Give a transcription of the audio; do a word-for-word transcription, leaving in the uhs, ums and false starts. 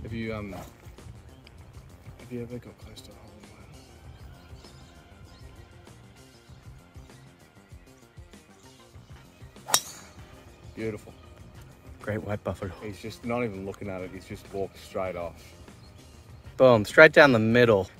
Have you um? Have you ever got close to a hole in one? Beautiful. Great white buffalo. He's just not even looking at it. He's just walked straight off. Boom, straight down the middle.